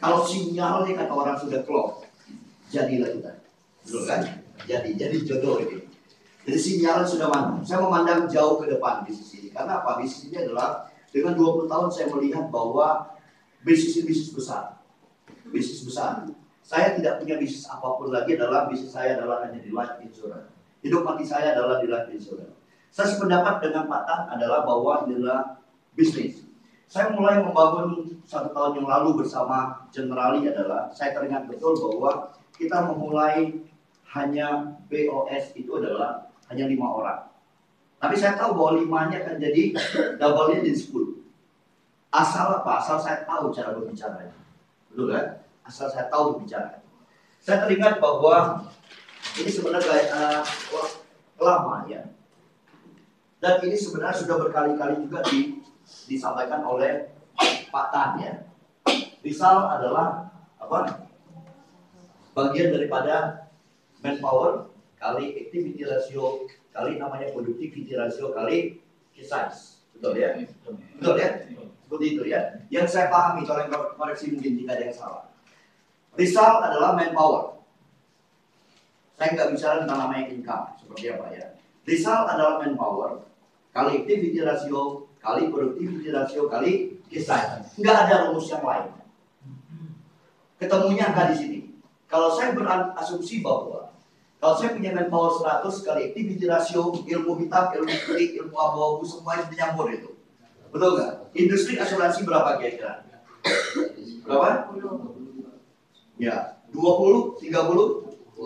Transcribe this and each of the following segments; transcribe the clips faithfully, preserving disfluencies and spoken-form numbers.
Kalau sinyalnya kata orang sudah klop, jadilah kita, betul kan? Jadi, jadi jodoh ini. Jadi sinyal sudah mantap. Saya memandang jauh ke depan bisnis ini. Karena apa? Bisnis ini adalah dengan dua puluh tahun saya melihat bahwa bisnis ini bisnis besar. Bisnis besar. Saya tidak punya bisnis apapun lagi adalah bisnis saya adalah hanya di life insurance. Hidup mati saya adalah di life insurance. Saya sependapat dengan Pak Tan adalah bahwa ini adalah bisnis. Saya mulai membangun satu tahun yang lalu bersama Generali adalah saya teringat betul bahwa kita memulai hanya B O S itu adalah hanya lima orang. Tapi saya tahu bahwa limanya akan jadi double-nya jadi sepuluh. Asal apa? Asal saya tahu cara berbicara. Betul kan? Asal saya tahu berbicara. Saya teringat bahwa ini sebenarnya uh, lama ya. Dan ini sebenarnya sudah berkali-kali juga di, disampaikan oleh Pak Tan ya. Rizal adalah apa? Bagian daripada manpower kali activity ratio kali namanya productivity ratio kali key size. Betul ya? Betul ya? Seperti itu ya. Yang saya pahami, tolong koreksi mungkin jika ada yang salah. Rizal adalah manpower. Saya nggak bicara tentang namanya income seperti apa ya. Rizal adalah manpower kali activity ratio kali productivity ratio kali key size. Nggak ada rumus yang lain. Ketemunya akan di sini. Kalau saya berasumsi bahwa kalau saya punya manpower seratus kali activity ratio, ilmu hitam, ilmu putih, ilmu abu-abu, semua itu menyampur itu. Betul nggak? Industri asuransi berapa kira-kira? Berapa? Ya, dua puluh, tiga puluh?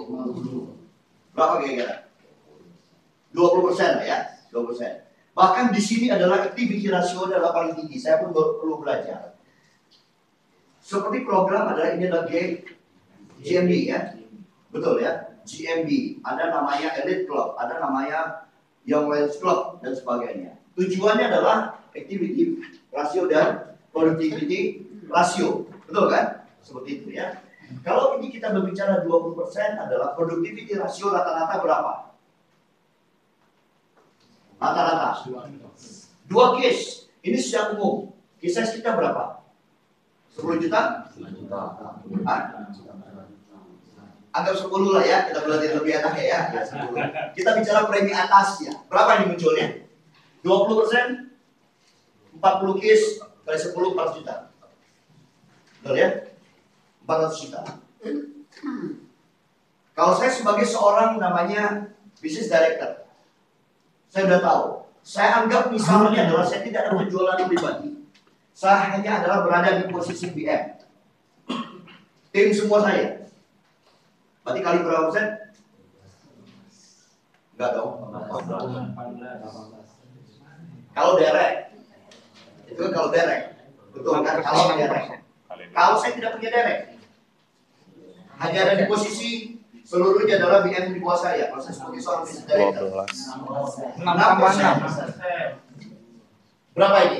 Berapa kira-kira? dua puluh persen ya, dua puluh persen. Bahkan di sini adalah activity ratio adalah paling tinggi. Saya pun perlu belajar. Seperti program adalah ini adalah G M B ya. Betul ya? G M B, ada namanya Elite Club, ada namanya Young Lions Club, dan sebagainya. Tujuannya adalah activity ratio dan productivity ratio. Betul kan? Seperti itu ya. Kalau ini kita berbicara dua puluh persen adalah productivity ratio rata-rata berapa? Rata-rata. Dua case. Ini secara umum. Case kita berapa? sepuluh juta? Ah? Anggap sepuluh lah ya, kita belajar lebih enak ya, ya sepuluh. Kita bicara premi atasnya. Berapa ini munculnya? dua puluh persen, empat puluh case kali sepuluh, empat ratus juta. Betul ya? empat ratus juta. Kalau saya sebagai seorang namanya business director, saya sudah tahu. Saya anggap misalnya adalah saya tidak ada penjualan pribadi. Saya hanya adalah berada di posisi B M. Tim semua saya. Berarti kali berapa persen? Enggak dong. Kalau derek, itu kan kalau derek, betul kan? Kalau derek. Kalau saya tidak punya derek, hanya ada di posisi seluruhnya adalah B M di bawah saya. Kalau saya sebagai seorang business director. enam persen. Berapa ini?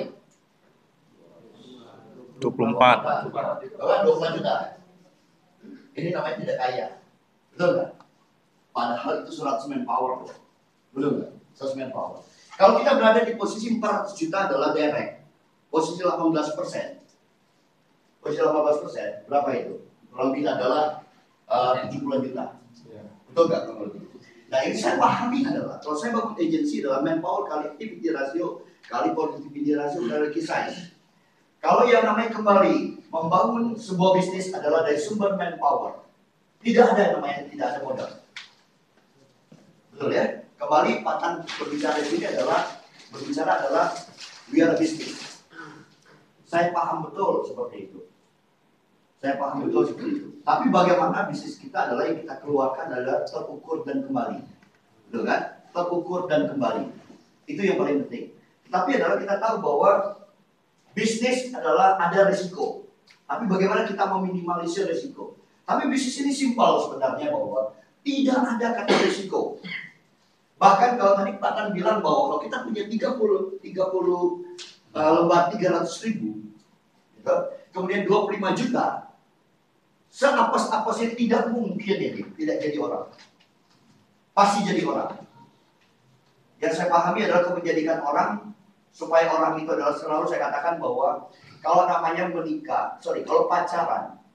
dua puluh empat. Berapa? dua puluh juta. Ini namanya tidak kaya. Betul nggak? Padahal itu seratus manpower. Betul nggak? seratus manpower. Kalau kita berada di posisi empat ratus juta adalah direct. Posisi delapan belas persen. Posisi delapan belas persen. Berapa itu? Kurang lebih adalah uh, tujuh puluh juta. Betul nggak? Nah ini saya pahami adalah kalau saya bangun agensi adalah manpower kali activity ratio kali productivity ratio kali key size. Kalau yang namanya kembali membangun sebuah bisnis adalah dari sumber manpower. Tidak ada yang namanya tidak ada modal. Betul ya? Kembali Pak Tan berbicara di sini adalah berbicara adalah we are a business. Saya paham betul seperti itu. Saya paham betul seperti itu. Tapi bagaimana bisnis kita adalah yang kita keluarkan adalah terukur dan kembali. Betul kan? Terukur dan kembali. Itu yang paling penting. Tapi adalah kita tahu bahwa bisnis adalah ada risiko. Tapi bagaimana kita meminimalisir risiko? Tapi bisnis ini simpel sebenarnya bahwa tidak ada kata risiko. Bahkan kalau tadi Pak Tan bilang bahwa kalau kita punya tiga puluh, tiga puluh uh, lembar tiga ratus ribu, gitu, kemudian dua puluh lima juta, seapes-apesnya tidak mungkin ini tidak jadi orang. Pasti jadi orang. Yang saya pahami adalah menjadikan orang, supaya orang itu adalah selalu saya katakan bahwa kalau namanya menikah, sorry, kalau pacaran,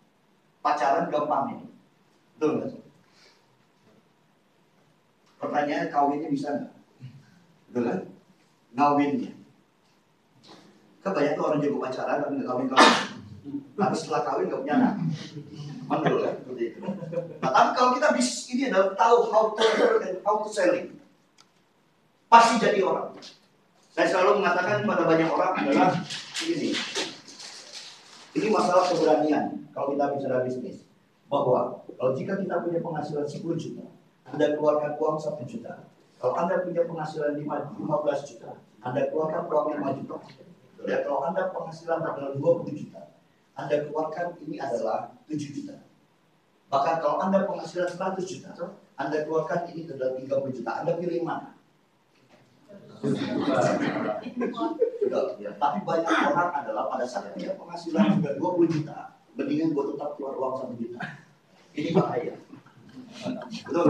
pacaran gampang ini. Betul nggak? Pertanyaannya kawinnya bisa nggak? Betul kan? Ngawinnya. Kan banyak tuh orang jago pacaran tapi nggak kawin-kawin. Tapi setelah kawin nggak punya anak. Mantul kan? Seperti itu. Nah, tapi kalau kita bisnis ini adalah tahu how to and how to selling, pasti jadi orang. Saya selalu mengatakan kepada banyak orang adalah ini. Ini masalah keberanian kalau kita bicara bisnis. Bahwa kalau jika kita punya penghasilan sepuluh juta, Anda keluarkan uang satu juta. Kalau Anda punya penghasilan lima belas juta, Anda keluarkan uang lima juta. Ya, kalau Anda penghasilan adalah dua puluh juta, Anda keluarkan ini adalah tujuh juta. Bahkan kalau Anda penghasilan seratus juta, Anda keluarkan ini adalah tiga puluh juta. Anda pilih mana? Ya, tapi banyak orang adalah pada saat dia penghasilan sudah dua puluh juta, mendingan gue tetap keluar uang satu juta. Ini bahaya. Betul?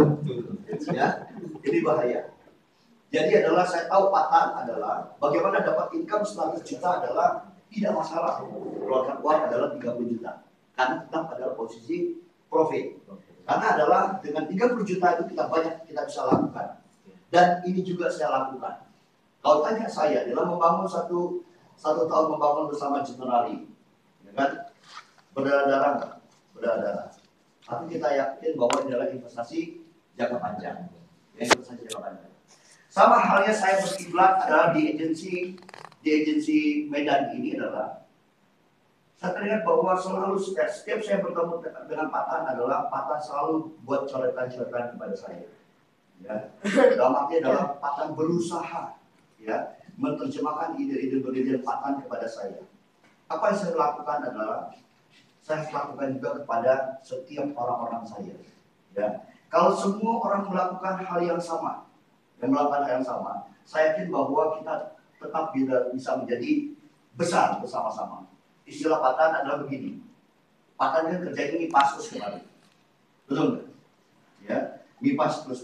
Ya, ini bahaya. Jadi adalah saya tahu patan adalah bagaimana dapat income seratus juta adalah tidak masalah. Keluarkan uang adalah tiga puluh juta. Karena tetap adalah posisi profit. Karena adalah dengan tiga puluh juta itu kita banyak kita bisa lakukan. Dan ini juga saya lakukan. Kalau tanya saya dalam membangun satu satu tahun membangun bersama Generali, ya kan? Berdarah-darah nggak? Berdarah-darah. Tapi kita yakin bahwa ini adalah investasi jangka panjang. Ya, investasi jangka panjang. Sama halnya saya berkiblat adalah di agensi di agensi Medan ini adalah saya teringat bahwa selalu setiap, setiap saya bertemu dengan Patan adalah Patan selalu buat coretan-coretan kepada saya. Ya, dalam arti adalah Patan berusaha ya menerjemahkan ide-ide brilian Patan kepada saya. Apa yang saya lakukan adalah saya lakukan juga kepada setiap orang-orang saya. Ya, kalau semua orang melakukan hal yang sama, yang melakukan hal yang sama, saya yakin bahwa kita tetap bisa menjadi besar bersama-sama. Istilah Patan adalah begini. Patan kan kerja ini ngipas terus kemarin. Betul nggak? Ya, ngipas terus.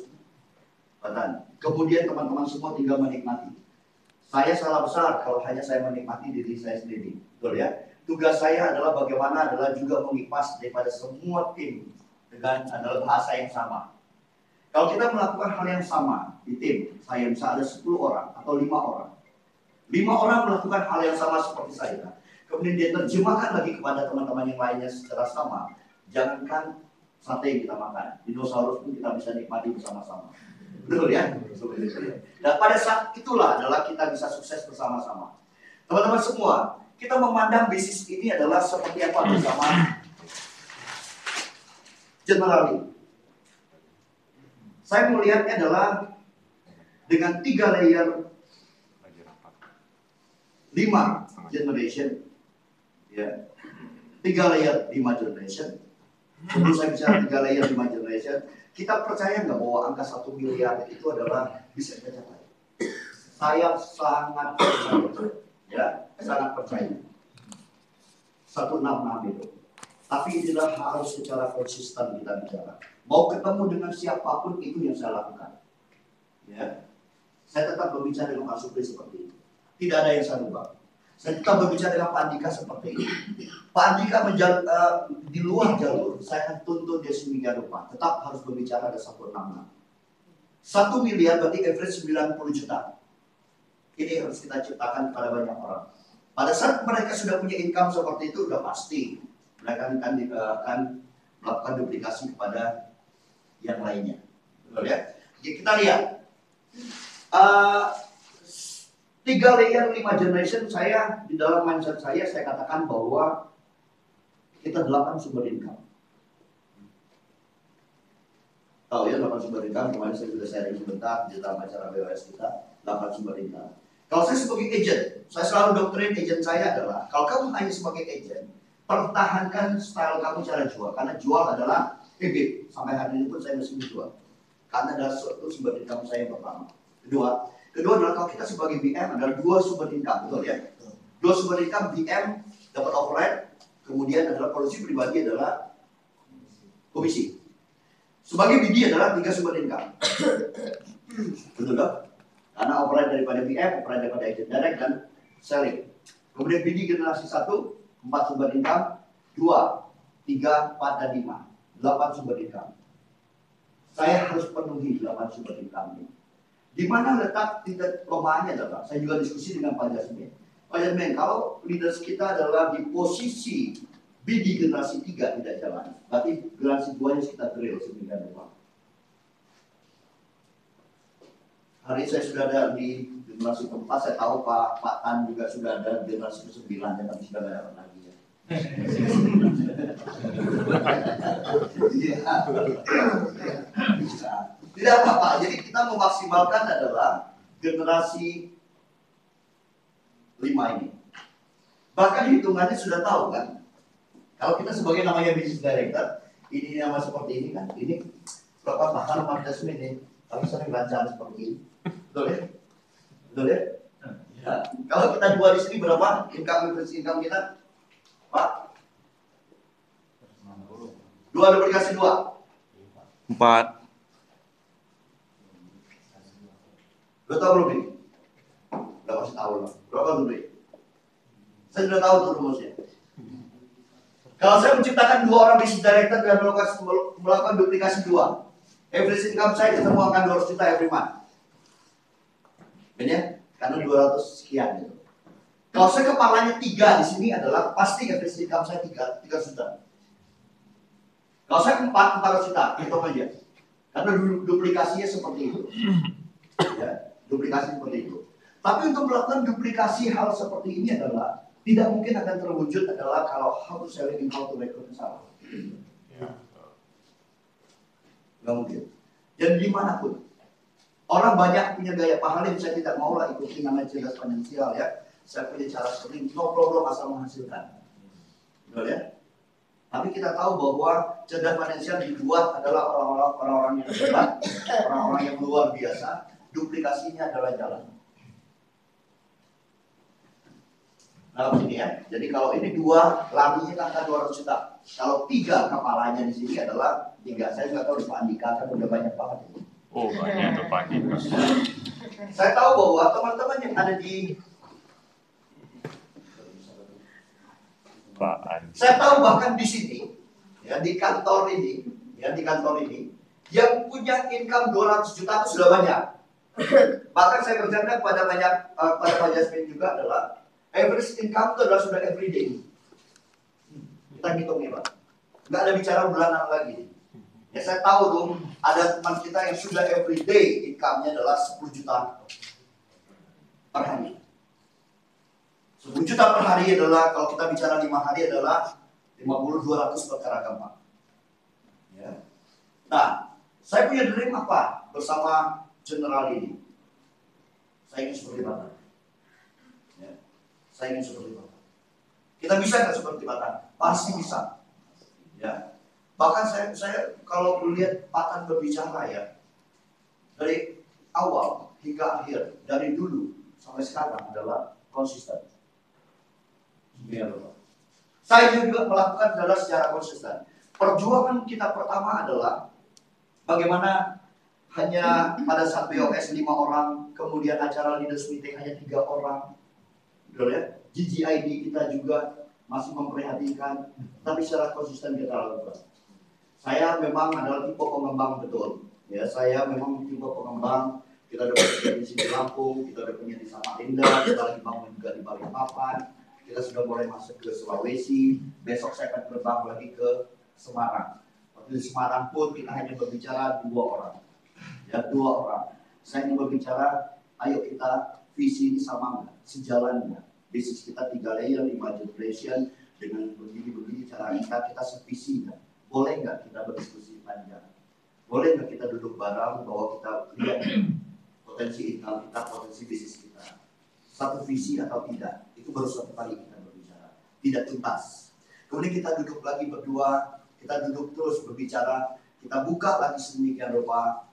Patan. Kemudian teman-teman semua tinggal menikmati. Saya salah besar kalau hanya saya menikmati diri saya sendiri. Betul ya? Tugas saya adalah bagaimana adalah juga mengipas daripada semua tim dengan adalah bahasa yang sama. Kalau kita melakukan hal yang sama di tim, saya bisa ada sepuluh orang atau lima orang. lima orang melakukan hal yang sama seperti saya. Kemudian dia terjemahkan lagi kepada teman-teman yang lainnya secara sama. Jangankan sate yang kita makan, dinosaurus pun kita bisa nikmati bersama-sama. Betul ya? Dan pada saat itulah adalah kita bisa sukses bersama-sama. Teman-teman semua, kita memandang bisnis ini adalah seperti apa bersama Generali. Saya melihatnya adalah dengan tiga layer, lima generation, ya, tiga layer lima generation. Sebelum saya bicara tiga layer lima generation, kita percaya nggak bahwa angka satu miliar itu adalah bisa kita capai? Saya sangat percaya, ya, sangat percaya. seratus enam puluh enam itu. Tapi inilah harus secara konsisten kita bicara. Mau ketemu dengan siapapun itu yang saya lakukan. Ya, saya tetap berbicara dengan Pak Supri seperti itu. Tidak ada yang saya ubah. Saya tetap berbicara dengan Pak Andika seperti ini. Pak Andika menjal, uh, di luar jalur, saya akan tuntut dia seminggu rupa. Tetap harus berbicara ada seratus enam puluh enam. Satu miliar berarti average sembilan puluh juta. Ini harus kita ciptakan kepada banyak orang. Pada saat mereka sudah punya income seperti itu, sudah pasti mereka akan, uh, akan melakukan duplikasi kepada yang lainnya. Betul ya? Jadi kita lihat. Uh, Tiga layer lima generation saya di dalam mindset saya saya katakan bahwa kita delapan sumber income. Tahu ya delapan sumber income, kemarin saya sudah sharing sebentar di dalam acara B O S kita, delapan sumber income. Kalau saya sebagai agent, saya selalu doktrin agent saya adalah kalau kamu hanya sebagai agent, pertahankan style kamu cara jual, karena jual adalah E B I T. Sampai hari ini pun saya masih menjual, karena adalah suatu sumber income saya yang pertama. Kedua, Kedua adalah kalau kita sebagai B M adalah dua sumber income, betul ya? Dua sumber income, B M dapat overhead, kemudian adalah polisi pribadi adalah komisi. Sebagai B D adalah tiga sumber income. Betul dong? Karena overhead daripada B M, overhead daripada agent direct dan selling. Kemudian B D generasi satu, empat sumber income, dua tiga, empat, dan lima. delapan sumber income. Saya harus penuhi delapan sumber income ini. Di mana letak titik lemahnya adalah, saya juga diskusi dengan Pak Jasmin. Pak Jasmin, kalau leaders kita adalah di posisi B D generasi tiga tidak jalan, berarti generasi dua nya kita drill sedemikian rupa. Hari ini saya sudah ada di generasi keempat, saya tahu Pak Pak Tan juga sudah ada generasi ke sembilan, tapi sudah ada lagi ya. Tidak apa-apa, jadi kita memaksimalkan adalah generasi lima ini. Bahkan hitungannya sudah tahu kan, kalau kita sebagai namanya business director, ini nama seperti ini kan, ini berapa bahkan Pak Jasmin ini, kami sering rancangan seperti ini, betul ya? Betul ya? Ya. Kalau kita dua di sini berapa income income kita, Pak? Dua duplikasi dua. Empat. Lo tahu belum ini? Udah pasti tahu lah. Berapa dulu ini? Saya sudah tahu tuh rumusnya. Kalau saya menciptakan dua orang business director dan melakukan, melakukan duplikasi dua, average income saya ketemu akan dua ratus juta every month. Benar ya? Karena dua ratus sekian gitu. Kalau saya kepalanya tiga di sini adalah pasti average income saya tiga, tiga juta. Kalau saya empat, empat ratus juta, hitung aja. Karena duplikasinya seperti itu. Ya, duplikasi seperti itu. Tapi untuk melakukan duplikasi hal seperti ini adalah tidak mungkin akan terwujud adalah kalau how to selling and how to recruit salah. Nggak mungkin. Dan dimanapun orang banyak punya gaya pahalim, saya tidak mau lah ikuti namanya cerdas finansial ya. Saya punya cara seperti no problem asal menghasilkan. Betul ya? Tapi kita tahu bahwa cerdas finansial dibuat adalah orang-orang orang-orang yang hebat, orang-orang yang luar biasa. Duplikasinya adalah jalan. Nah begini ya. Jadi kalau ini dua, larinya kan dua ratus juta. Kalau tiga kepalanya di sini adalah tiga. Saya nggak tahu di Pak Andika kan udah banyak banget. Oh banyak tuh Pak Andika. Saya tahu bahwa teman-teman yang ada di Pak Andika. Saya tahu bahkan di sini, ya di kantor ini, ya di kantor ini, yang punya income dua ratus juta itu sudah banyak. Bahkan saya bercanda pada banyak uh, pada Pak Jasmin juga adalah average income itu adalah sudah everyday. Kita hitungnya Pak, nggak ada bicara bulanan lagi. Ya saya tahu dong, ada teman kita yang sudah everyday income-nya adalah sepuluh juta per hari. sepuluh juta per hari adalah, kalau kita bicara lima hari adalah lima puluh dua ratus per karagam Pak. Ya. Nah, saya punya dream apa bersama general ini? Saya ingin seperti Bapak. Ya. Saya ingin seperti Bapak. Kita bisa nggak seperti Bapak? Pasti bisa. Ya. Bahkan saya, saya kalau melihat Patan berbicara ya, dari awal hingga akhir, dari dulu sampai sekarang adalah konsisten. Ya, saya juga melakukan adalah secara konsisten. Perjuangan kita pertama adalah bagaimana hanya pada saat B O S lima orang, kemudian acara leaders meeting hanya tiga orang, betul ya? G G I D kita juga masih memprihatinkan, tapi secara konsisten kita lakukan. Saya memang adalah tipe pengembang betul, ya. Saya memang tipe pengembang. Kita udah punya di sini Lampung, kita udah punya di Samarinda, kita lagi bangun juga di Balikpapan. Kita sudah mulai masuk ke Sulawesi. Besok saya akan terbang lagi ke Semarang. Waktu di Semarang pun kita hanya berbicara dua orang, ya dua orang. Saya ingin berbicara, ayo kita visi ini sama nggak, sejalan nggak? Bisnis kita tiga layer, lima generation dengan begini-begini cara kita kita sevisi nggak? Boleh nggak kita berdiskusi panjang? Boleh nggak kita duduk bareng bahwa kita lihat potensi income kita, potensi bisnis kita, satu visi atau tidak? Itu baru satu kali kita berbicara, tidak tuntas. Kemudian kita duduk lagi berdua, kita duduk terus berbicara, kita buka lagi sedemikian rupa,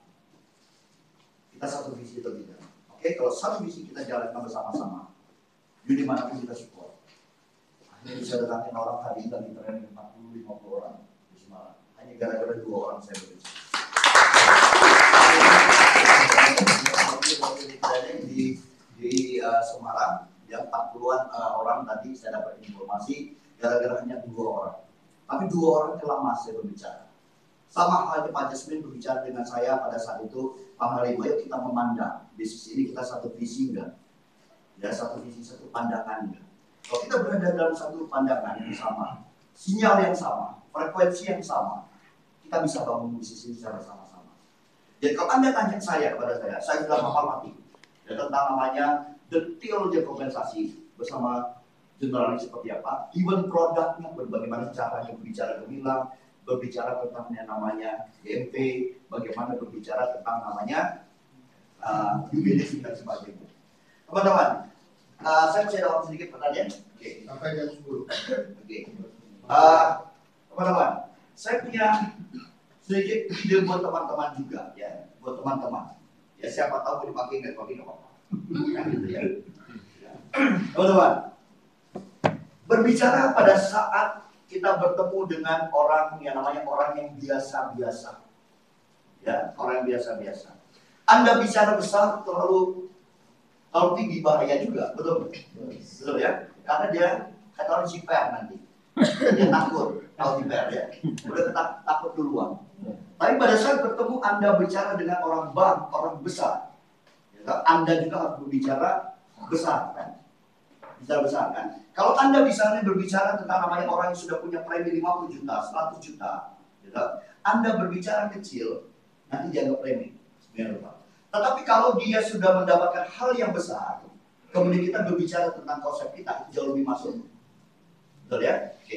kita satu visi lebih. Oke, kalau satu visi kita jalankan bersama-sama, di dimanapun kita support. Akhirnya bisa datangin orang hari ini dan training empat puluh lima puluh orang di Semarang. Hanya gara-gara dua orang saya berbicara. di di uh, Semarang yang empat puluhan uh, orang tadi saya dapat informasi gara-gara hanya dua orang. Tapi dua orang telah masih berbicara. Sama halnya Pak Jasmine berbicara dengan saya pada saat itu, Pak Halim, ayo kita memandang bisnis ini kita satu visi enggak? Ya, satu visi, satu pandangan enggak? Kalau kita berada dalam satu pandangan yang sama, sinyal yang sama, frekuensi yang sama, kita bisa bangun bisnis ini secara sama-sama. Jadi kalau Anda tanya saya kepada saya, saya sudah hafal mati ya, tentang namanya detailnya kompensasi bersama generalis seperti apa, even produknya, bagaimana caranya berbicara gemilang, berbicara tentang yang namanya G M P, bagaimana berbicara tentang namanya uh, due diligence dan sebagainya. Teman-teman, uh, saya bisa jawab sedikit pertanyaan. Oke. Okay. Sampai jam sepuluh. Oke. Okay. Uh, teman-teman, saya punya sedikit ide buat teman-teman juga, ya, buat teman-teman. Ya siapa tahu mau dipakai nggak dipakai nggak apa-apa. Kan gitu ya. Teman-teman, berbicara pada saat kita bertemu dengan orang yang namanya orang yang biasa-biasa, ya, orang yang biasa-biasa. Anda bicara besar terlalu terlalu tinggi bahaya juga, betul, betul ya, karena dia kata orang jiper nanti, dia takut, tahu jiper ya, udah tak, takut duluan. Tapi pada saat bertemu Anda bicara dengan orang bank, orang besar, ya, Anda juga harus berbicara besar, kan? Bicara besar, kan? Kalau Anda misalnya berbicara tentang namanya orang yang sudah punya premi lima puluh juta, seratus juta, gitu, Anda berbicara kecil, nanti dianggap premi. Tetapi kalau dia sudah mendapatkan hal yang besar, kemudian kita berbicara tentang konsep kita, itu jauh lebih masuk. Betul ya? Oke. Okay.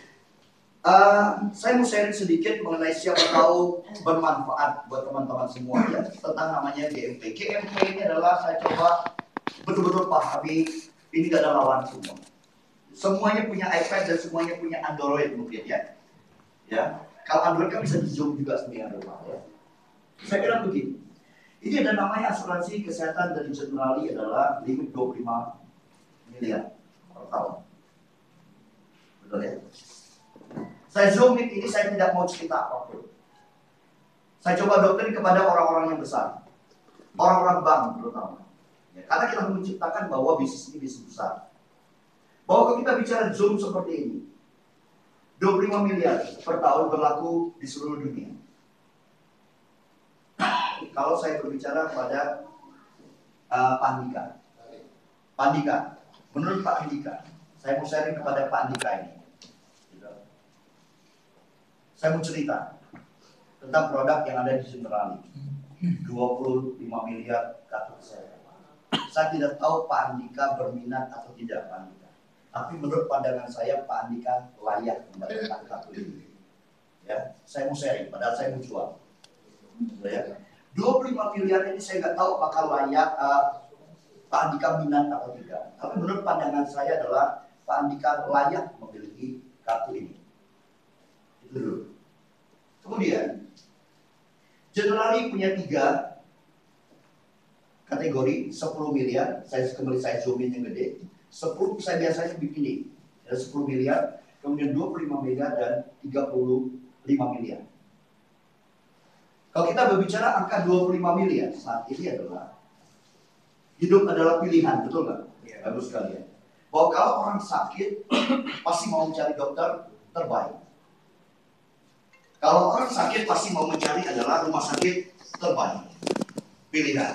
Uh, saya mau sharing sedikit mengenai siapa tahu bermanfaat buat teman-teman semua ya, tentang namanya G M P. G M P ini adalah saya coba betul-betul pahami, ini gak ada lawan semua. Semuanya punya iPad dan semuanya punya Android mungkin ya. Ya, kalau Android kan bisa di zoom juga sebenarnya ya. Saya kira begini. Ini ada namanya asuransi kesehatan dari Generali adalah limit dua puluh lima miliar per tahun. Betul ya? Saya zoom ini saya tidak mau cerita apapun. Saya coba doktrin kepada orang-orang yang besar. Orang-orang bank terutama. Ya, karena kita menciptakan bahwa bisnis ini bisnis besar. Bahwa kalau kita bicara Zoom seperti ini, dua puluh lima miliar per tahun berlaku di seluruh dunia. Kalau saya berbicara kepada uh, Pak Andika, Pak Andika, menurut Pak Andika, saya mau sharing kepada Pak Andika ini. Saya mau cerita tentang produk yang ada di Generali, dua puluh lima miliar kartu kesehatan. Saya tidak tahu Pak Andika berminat atau tidak Pak Andika. Tapi menurut pandangan saya Pak Andika layak mendapatkan kartu ini. Ya, saya mau sharing, padahal saya mau jual. Ya. dua puluh lima miliar ini saya nggak tahu apakah layak uh, Pak Andika minat atau tidak. Tapi menurut pandangan saya adalah Pak Andika layak memiliki kartu ini. Itu dulu. Kemudian, Generali punya tiga kategori, sepuluh miliar. Saya kembali saya zoomin yang gede. sepuluh saya biasanya begini, ada sepuluh miliar, kemudian dua puluh lima miliar dan tiga puluh lima miliar. Kalau kita berbicara angka dua puluh lima miliar saat ini adalah hidup adalah pilihan, betul nggak? Ya, bagus sekali ya. Bahwa kalau orang sakit pasti mau mencari dokter terbaik. Kalau orang sakit pasti mau mencari adalah rumah sakit terbaik. Pilihan.